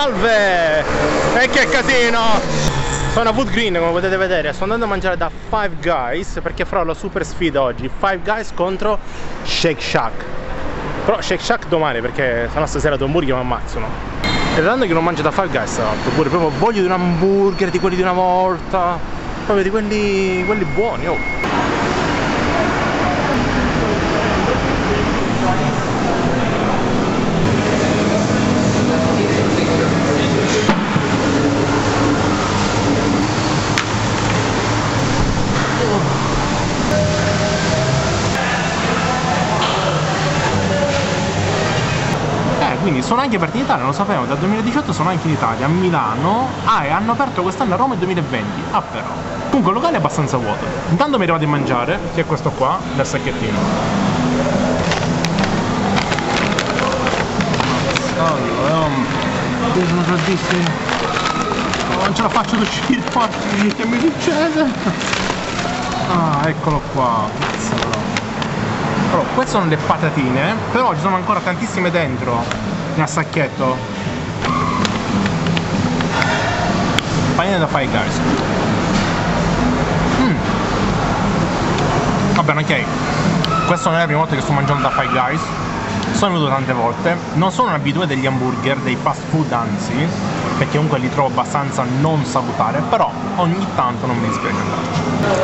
Salve! E che casino! Sono a Wood Green, come potete vedere. Sto andando a mangiare da Five Guys perché farò la super sfida oggi. Five Guys contro Shake Shack. Però Shake Shack domani, perché sennò stasera due hamburger mi ammazzano. E tanto che non mangio da Five Guys, pure proprio voglio di un hamburger di quelli di una volta, proprio di quelli buoni, oh. Quindi sono anche aperti in Italia, lo sapevo, dal 2018 sono anche in Italia, a Milano. E hanno aperto quest'anno a Roma nel 2020. Però comunque il locale è abbastanza vuoto. Intanto mi arrivate a mangiare, che è questo qua, del sacchettino. Sono tantissimi. Non ce la faccio ad uscire, che mi succede? Eccolo qua. Allora, queste sono le patatine, però ci sono ancora tantissime dentro nel sacchetto. Panini da Five Guys. Va bene, ok. Questa non è la prima volta che sto mangiando da Five Guys. Sono venuto tante volte. Non sono un abitué degli hamburger, dei fast food anzi, perché comunque li trovo abbastanza non salutari, però ogni tanto non mi dispiace andarci.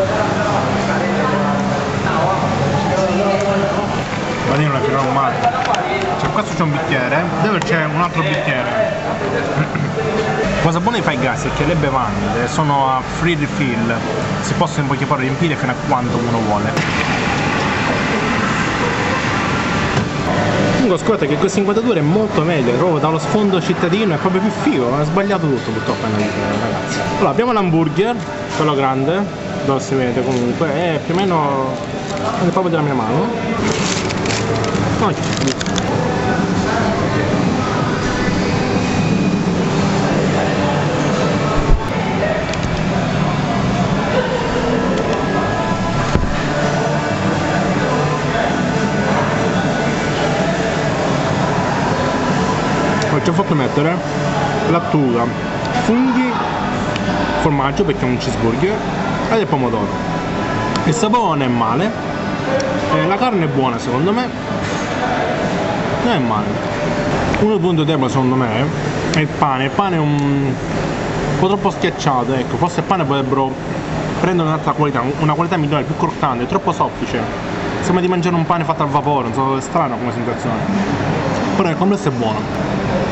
Guardate, non è più normale. Cioè, questo c'è un bicchiere, dove c'è un altro bicchiere. La cosa buona di Five Guys è che le bevande sono a free refill, si possono in poche parole riempire fino a quanto uno vuole. Comunque scusate che questa inquadratura è molto meglio, proprio dallo sfondo cittadino è proprio più figo, ho sbagliato tutto purtroppo ragazzi. Allora abbiamo l'hamburger, quello grande, dove si vede comunque, è più o meno proprio della mia mano. Poi ci ho fatto mettere lattuga, funghi, formaggio perché è un cheeseburger ed il pomodoro. Il sapore non è male, la carne è buona secondo me. Non è male. Uno punto debole secondo me è il pane. Il pane è un po' troppo schiacciato, ecco. Forse il pane potrebbero prendere un'altra qualità, una qualità migliore, più croccante, è troppo soffice. Sembra di mangiare un pane fatto al vapore, non so, è strano come sensazione. Però nel complesso è buono.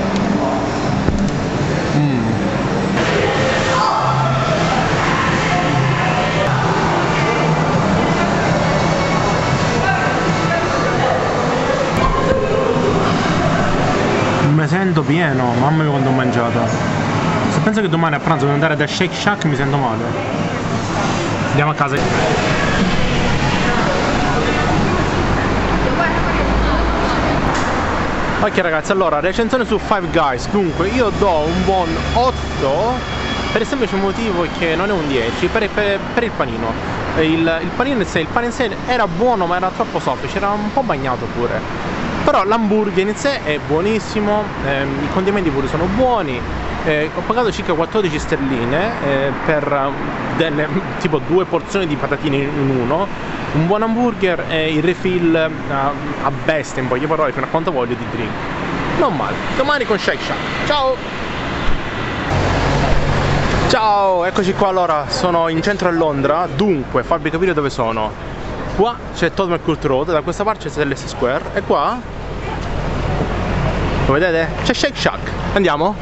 Mi sento pieno, mamma mia quanto ho mangiato. Se penso che domani a pranzo devo andare da Shake Shack mi sento male. Andiamo a casa. Ok ragazzi, allora recensione su Five Guys. Dunque io do un buon 8 per il semplice motivo che non è un 10 per il panino. Il panino in sé, era buono ma era troppo soffice, era un po' bagnato pure. Però l'hamburger in sé è buonissimo, i condimenti pure sono buoni, ho pagato circa 14 sterline per tipo 2 porzioni di patatine in uno, un buon hamburger e il refill a bestia in poche parole fino a quanto voglio di drink. Non male, domani con Shake Shack, ciao! Ciao, eccoci qua, allora sono in centro a Londra, dunque farvi capire dove sono. Qua c'è Tottenham Court Road, da questa parte c'è l'S Square e qua, lo vedete? C'è Shake Shack. Andiamo?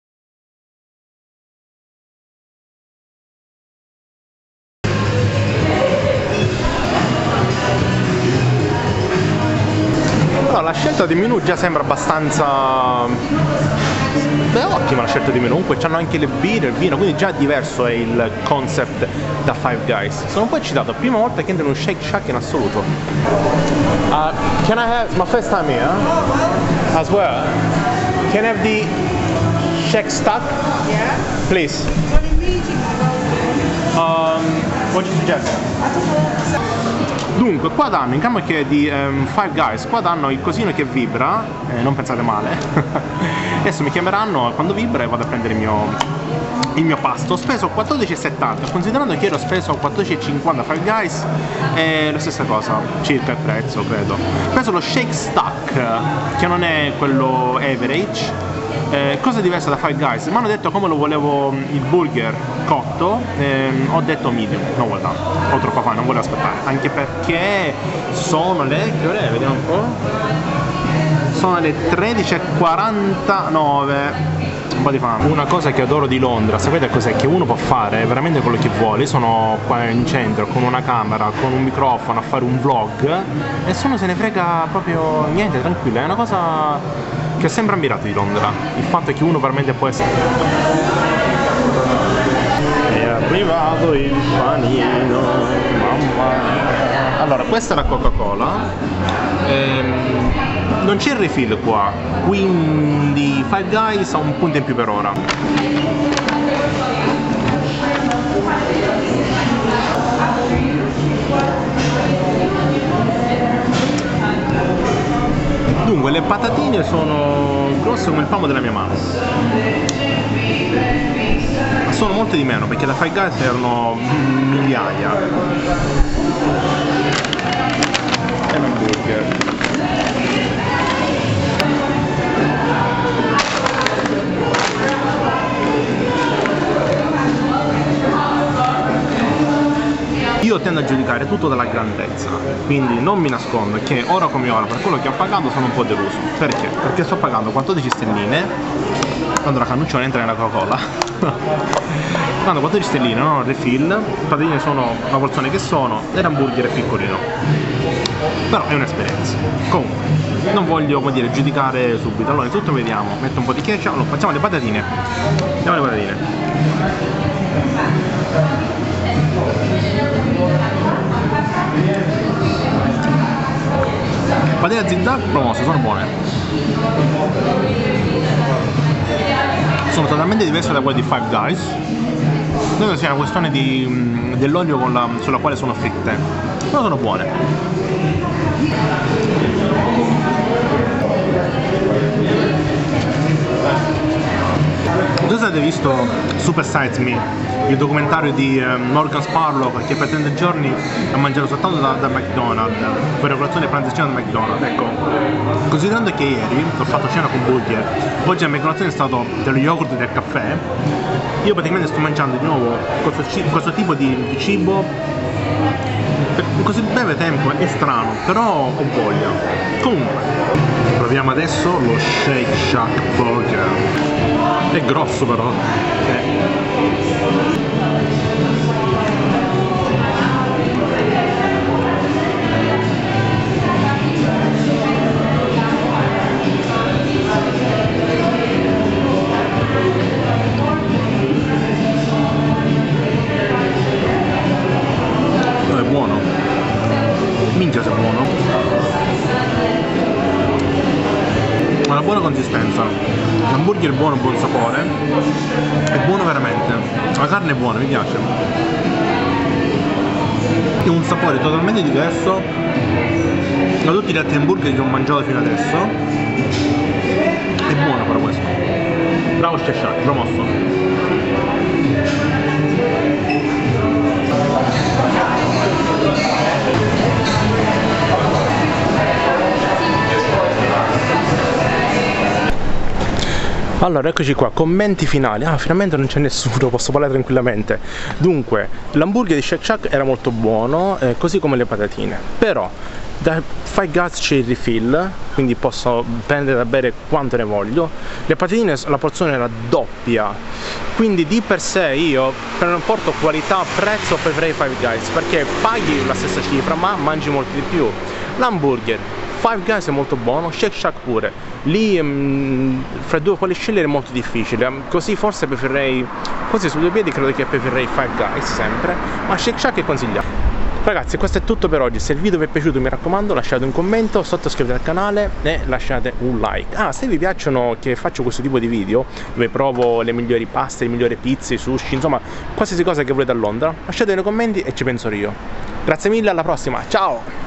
Allora, la scelta di menù già sembra abbastanza... Beh, ottima la scelta di menù, comunque c'hanno anche le birre, il vino, quindi già diverso è il concept da Five Guys. Sono un po' eccitato, prima volta che entro in un Shake Shack in assoluto. Can I have, my first time here, as well, can I have the Shake Shack? Yeah. Please. What do you suggest? Dunque, qua danno, in cambio che di Five Guys, qua danno il cosino che vibra, non pensate male. Adesso mi chiameranno quando vibra e vado a prendere il mio pasto. Ho speso 14,70, considerando che ero speso 14,50 Five Guys, è la stessa cosa, circa il prezzo, credo. Ho preso lo Shake Stack, che non è quello average. Cosa diversa da Five Guys, mi hanno detto come lo volevo il burger cotto, ho detto medium, non volevo, ho troppa fame, non volevo aspettare, anche perché sono le, che ore è? Vediamo un po', sono le 13:49, un po' di fame. Una cosa che adoro di Londra, sapete cos'è? Che uno può fare veramente quello che vuole. Io sono qua in centro con una camera, con un microfono a fare un vlog e nessuno se ne frega proprio niente, tranquillo, è una cosa che ho sempre ammirato di Londra, il fatto che uno veramente può essere... È arrivato il panino, mamma mia. Allora, questa è la Coca-Cola, non c'è il refill qua, quindi Five Guys ha un punto in più per ora. Dunque, le patatine sono grosse come il palmo della mia mano. Sono molte di meno perché da Five Guys erano migliaia. E un hamburger. Io tendo a giudicare tutto dalla grandezza, quindi non mi nascondo che ora come ora per quello che ho pagato sono un po' deluso. Perché? Perché sto pagando 14 stelline, quando la cannuccione entra nella Coca-Cola. Quando 14 stelline, non ho refill, le patatine sono la porzione che sono e l'hamburger è piccolino. Però è un'esperienza. Comunque, non voglio, come dire, giudicare subito. Allora, innanzitutto vediamo, metto un po' di ketchup, allora facciamo le patatine. Andiamo alle patatine. Patatine zigzag promosse, sono buone. Sono totalmente diverse da quelle di Five Guys. Credo sia una questione dell'olio sulla quale sono fritte, però sono buone. Non so se avete visto Super Size Me, il documentario di Morgan Spurlock che per 30 giorni ha mangiato soltanto da McDonald's, per la colazione pranzo e cena da McDonald's. Ecco, considerando che ieri ho fatto cena con burger, oggi la mia colazione è stato dello yogurt e del caffè, io praticamente sto mangiando di nuovo questo tipo di cibo per così breve tempo. È strano, però ho voglia. Comunque, proviamo adesso lo Shake Shack Burger. È grosso però. È buono. Minchia se è buono. Ha una buona consistenza. L'hamburger è buono, buon sapore. È buono veramente. La carne è buona, mi piace. È un sapore totalmente diverso da tutti gli altri hamburger che ho mangiato fino adesso. È buono però questo. Bravo Shake Shack, promosso. Allora, eccoci qua, commenti finali. Ah, finalmente non c'è nessuno, posso parlare tranquillamente. Dunque, l'hamburger di Shake Shack era molto buono, così come le patatine. Però, da Five Guys c'è il refill, quindi posso prendere da bere quanto ne voglio. Le patatine, la porzione era doppia, quindi di per sé io, per un rapporto qualità-prezzo, preferirei Five Guys, perché paghi la stessa cifra ma mangi molto di più. L'hamburger Five Guys è molto buono, Shake Shack pure. Lì fra due quali scegliere è molto difficile, così forse preferirei, così su due piedi credo che preferirei Five Guys sempre, ma Shake Shack è consigliato. Ragazzi, questo è tutto per oggi. Se il video vi è piaciuto, mi raccomando, lasciate un commento, sottoscrivete al canale e lasciate un like. Ah, se vi piacciono che faccio questo tipo di video dove provo le migliori paste, le migliori pizze, sushi, insomma qualsiasi cosa che volete a Londra, lasciate nei commenti e ci penso io. Grazie mille, alla prossima, ciao!